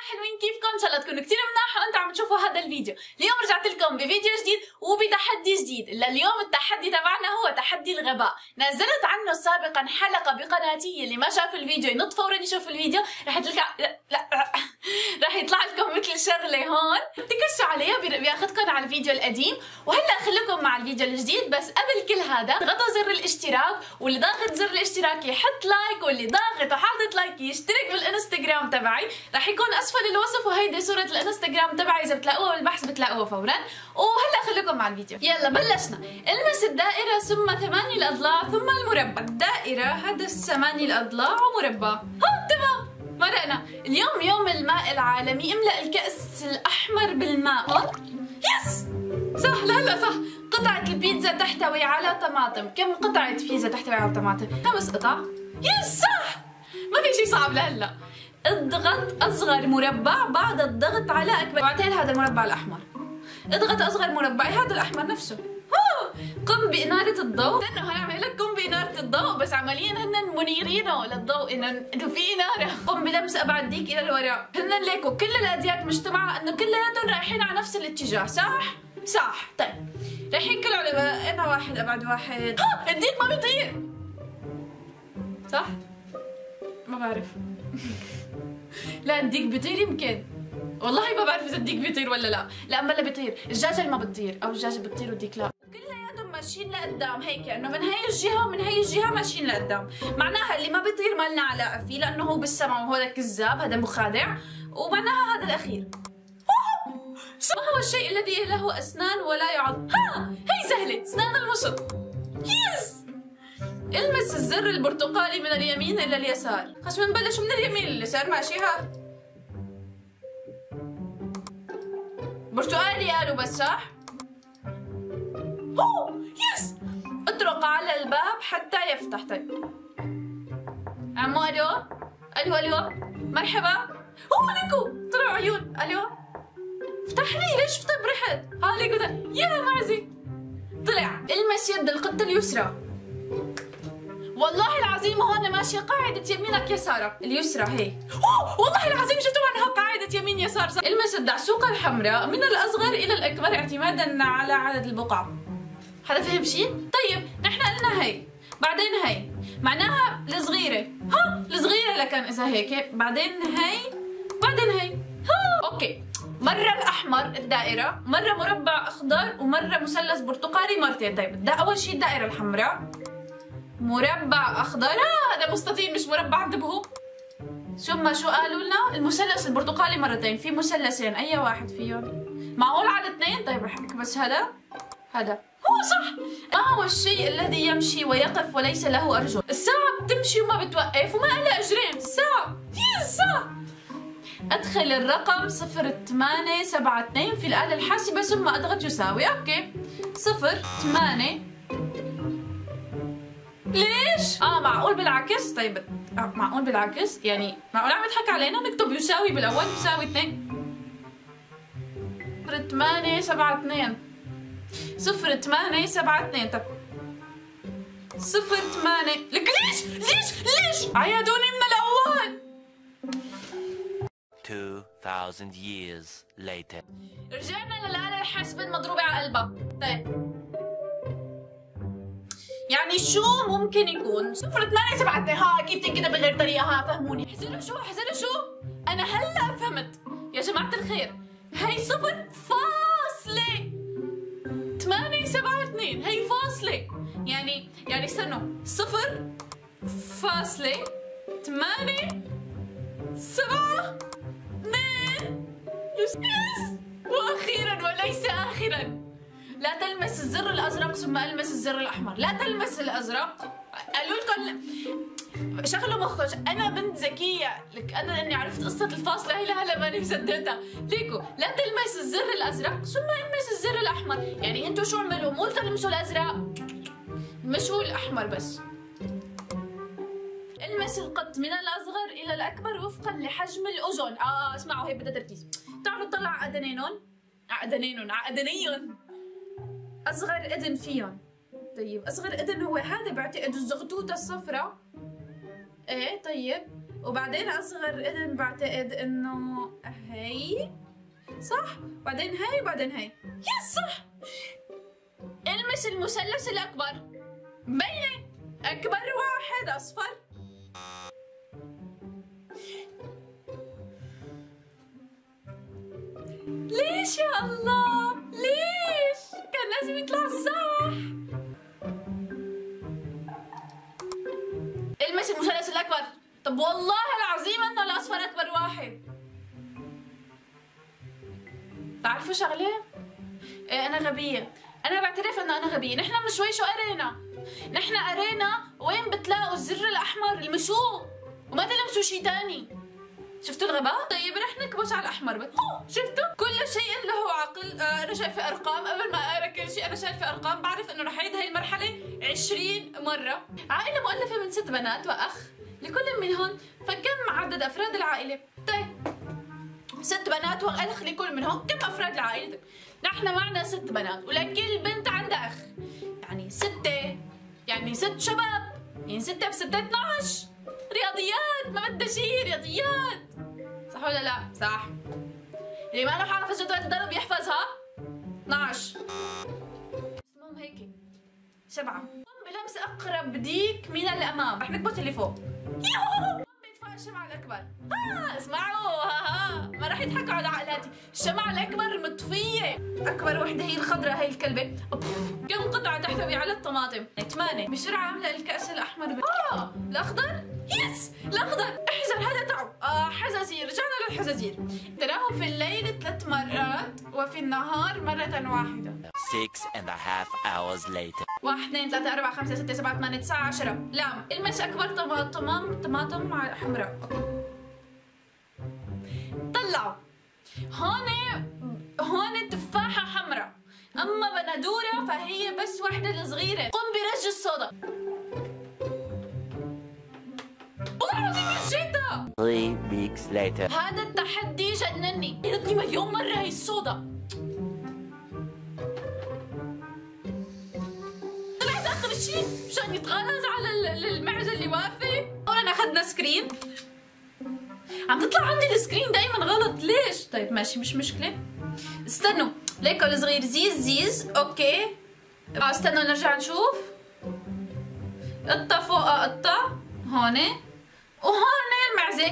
حلوين، كيفكم؟ ان شاء الله تكونوا كثير مناح وانتم عم تشوفوا هذا الفيديو. اليوم رجعت لكم بفيديو جديد وبتحدي جديد. لليوم التحدي تبعنا هو تحدي الغباء. نزلت عنه سابقا حلقه بقناتي، اللي ما شاف الفيديو ينط فورا يشوف الفيديو. رح يطلع لكم مثل شغله هون بتكرسوا عليها بياخذكم على الفيديو القديم. وهلا خليكم مع الفيديو الجديد، بس قبل كل هذا اضغطوا زر الاشتراك، واللي ضاغط زر الاشتراك يحط لايك، واللي ضاغط وحاطط لايك يشترك بالانستغرام تبعي. رح يكون اسفل الوصف وهيدي صوره الانستغرام تبعي، اذا بتلاقوها بالبحث بتلاقوها فورا. وهلا خليكم مع الفيديو. يلا بلشنا. المس الدائره ثم 8 الاضلاع ثم المربع. الدائره هذا 8 الاضلاع ومربع. تمام، مرقنا. اليوم يوم الماء العالمي. املأ الكأس الأحمر بالماء. يس صح، لا صح. قطعة البيتزا تحتوي على طماطم. كم قطعة بيتزا تحتوي على طماطم؟ 5 قطع. يس صح، ما في شيء صعب لهلا. اضغط أصغر مربع بعد الضغط على أكبر. بعدين هذا المربع الأحمر. اضغط أصغر مربع، هذا الأحمر نفسه. قم بإنارة الضوء. استنوا، هنعمل لك قم بإنارة الضوء، بس عمليا هن منيرينه للضوء، انه في إنارة. قم بلمس أبعد ديك إلى الوراء. هن ليكو كل الأديات مجتمعة انه كلياتهم رايحين على نفس الاتجاه، صح؟ صح. طيب رايحين كله على انا واحد ابعد واحد. الديك ما بيطير، صح؟ ما بعرف. لا الديك بيطير يمكن، والله ما بعرف اذا الديك بيطير ولا لا. لا بلا بيطير. الدجاجة اللي ما بتطير، او الدجاجة بتطير والديك لا. كلياتهم ماشيين لقدام هيك، انه من هي الجهة ومن هي الجهة ماشيين لقدام. معناها اللي ما بيطير ما لنا علاقة فيه، لانه هو بالسماء وهذا كذاب، هذا مخادع. ومعناها هذا الاخير. ما هو الشيء الذي له اسنان ولا يعض؟ هي سهلة، اسنان المشط. يس. المس الزر البرتقالي من اليمين الى اليسار. خش بنبلش من اليمين لليسار، ماشي؟ ها برتقالي قالوا بس، صح؟ يس. اطرق على الباب حتى يفتح. طيب عمو، الو الو الو، مرحبا. ليكو طلعوا عيون. الو افتح لي، ليش طيب رحت؟ ليكو ده يا معزي طلع. المس يد القطة اليسرى. والله العظيم هون ماشية قاعدة يمينك يسارك. اليسرى هي. والله العظيم شفتوا عنها قاعدة يمين يسار. المس الدعسوقة الحمراء من الأصغر إلى الأكبر اعتمادا على عدد البقع. حدا فهم شيء؟ طيب نحن قلنا هي، بعدين هي، معناها الصغيرة. الصغيرة لكن إذا هيك، بعدين هي، بعدين هي. أوكي. مرة الأحمر الدائرة، مرة مربع أخضر، ومرة مثلث برتقالي مرتين. طيب ده أول شيء الدائرة الحمراء، مربع أخضر. هذا مستطيل مش مربع انتبهوا. شو قالوا لنا؟ المثلث البرتقالي مرتين، في مثلثين، أي واحد فيهم؟ معقول على 2؟ طيب رح أحكي بس هذا هو صح. ما هو الشيء الذي يمشي ويقف وليس له أرجل؟ الساعة بتمشي وما بتوقف وما لها أجرين. الساعة. صح. أدخل الرقم 0872 في الآلة الحاسبة ثم أضغط يساوي. أوكي. 08. ليش؟ معقول بالعكس؟ طيب معقول بالعكس؟ يعني معقول عم يضحك علينا؟ نكتب يساوي بالأول، يساوي 2. 0872 0872. طب 08. لك ليش عيدوني من الأول؟ 2000 years later. رجعنا للآلة الحاسبة المضروبة على قلبها. طيب يعني شو ممكن يكون 0872؟ كيف تنكتب بغير طريقة؟ فهموني. احذروا شو؟ أنا هلا فهمت يا جماعة الخير. هي 0.872، هي فاصلة. يعني استنوا، 0.872 وأخيرا وليس آخرا. لا تلمس الزر الأزرق ثم ألمس الزر الأحمر. لا تلمس الأزرق. قالوا لكم شغلوا مخكم. أنا بنت ذكية، لك أنا إني عرفت قصة الفاصلة هي لهلا ماني مصدقتها. ليكو لا تلمس الزر الأزرق ثم ألمس الزر الأحمر. يعني أنتوا شو عملوا؟ مو تلمسوا الأزرق، مشوا الأحمر بس. المس القط من الأصغر إلى الأكبر وفقا لحجم الأذن. اسمعوا هي بدها تركيز. تعالوا نطلع عقدنينهم. أصغر إذن فيهم. طيب أصغر إذن هو هذا بعتقد الزغطوطة الصفراء. إيه طيب وبعدين اصغر اذن بعتقد انه هي صح، بعدين هي وبعدين هي. يس صح. المس المثلث الاكبر. مبينه اكبر واحد اصفر. ليش يا الله؟ ليش؟ كان لازم يطلع صح. المس المثلث الاكبر. طب والله العظيم انه الاصفر اكبر واحد. تعرفوا شغله؟ إيه انا غبيه. انا بعترف انه انا غبيه. نحن من شوي شو قرينا؟ نحن قرينا وين بتلاقوا الزر الاحمر المسوه وما تلمسوا شيء ثاني. شفتوا الغباء؟ طيب رح نكبس على الاحمر بس. شفتوا؟ كل شيء له عقل. انا شايفه ارقام. قبل ما اقرا كل شيء انا شايفه ارقام. بعرف انه رح اعيد هاي المرحله 20 مره. عائله مؤلفه من 6 بنات واخ لكل منهم، فكم عدد افراد العائله؟ طيب 6 بنات واخ لكل منهم، كم افراد العائله؟ نحن معنا 6 بنات ولكل بنت عندها اخ، يعني 6 يعني 6 شباب، يعني 6 ب6 12. رياضيات ما بدها شيء، رياضيات صح ولا لا؟ صح. اللي ما له حافظ جدول الضرب يحفظها. 12 اسمهم هيك 7. قم بلمس اقرب ديك من الامام. رح نكبت اللي فوق. يوهو قم باطفاء الشمعة الاكبر. اسمعوا ما رح يضحكوا على عقلاتي. الشمعة الاكبر مطفية. اكبر وحدة هي الخضراء هي الكلبة. كم قطعة تحتوي على الطماطم؟ 8. بسرعة املأ الكأس الاحمر الاخضر. يس الاخضر. احزر هذا تعب. حزازير. رجعنا للحزازير. تراهم في الليل 3 مرات وفي النهار مرة واحدة. 6.5 hours later. 1 2 3 4 5 6 7 8 9 10. لام. المس اكبر طماطم حمراء. طلعوا هون تفاحة حمراء، اما بندورة فهي بس وحدة صغيرة. قم برج الصودا. والله العظيم رجيتها. 3 weeks later. هذا التحدي جنني. قلتني مليون مرة هي الصودا. طلعت اخر شيء مشان يتغلظ على المعزة اللي واقفة. هون اخذنا سكرين. عم تطلع عندي السكرين دايما غلط. ليش؟ طيب ماشي مش مشكلة. استنوا ليكو الصغير زيز. اوكي استنوا نرجع نشوف. قطة فوق قطة هون وهون المعزة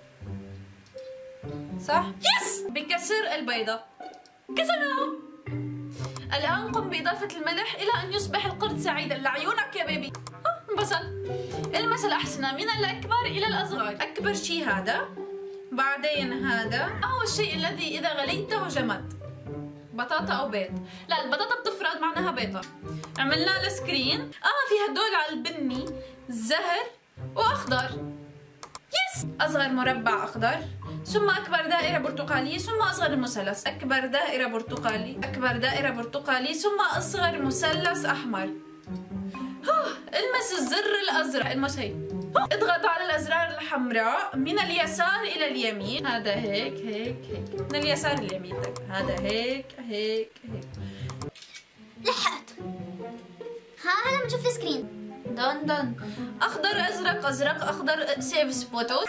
صح؟ يس. بكسر البيضة. كسرناه. الآن قم بإضافة الملح إلى أن يصبح القرد سعيدا. لعيونك يا بيبي. انبسط. المس الأحسنة من الأكبر إلى الأصغر. أكبر شيء هذا، بعدين هذا. هو الشيء الذي إذا غليته جمد. بطاطا أو بيض. لا البطاطا بتفرد معناها بيضة. عملنا السكرين. في هدول على البني زهر وأخضر. يس. أصغر مربع أخضر، ثم أكبر دائرة برتقالية، ثم أصغر المثلث. أكبر دائرة برتقالي، أكبر دائرة برتقالي، ثم أصغر مثلث أحمر. المس الزر الأزرق. المس هي. اضغط على الأزرار الحمراء من اليسار إلى اليمين. هذا هيك هيك هيك. من اليسار لليمين. هذا هيك هيك هيك. لحقت. هلا بنشوف السكرين. دون أخضر أزرق أزرق أخضر. سيف فوتوز.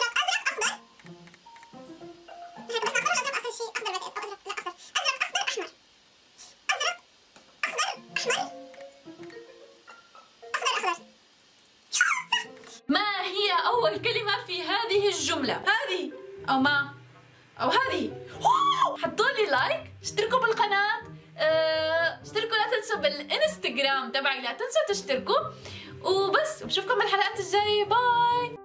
ما هي أول كلمة في هذه الجملة؟ هذه أو ما أو هذه. حطوا لي لايك، اشتركوا بالقناة، اشتركوا لا تنسوا بالانستغرام تبعي، لا تنسوا تشتركوا وبس. بشوفكم بالحلقات الجاية. باي.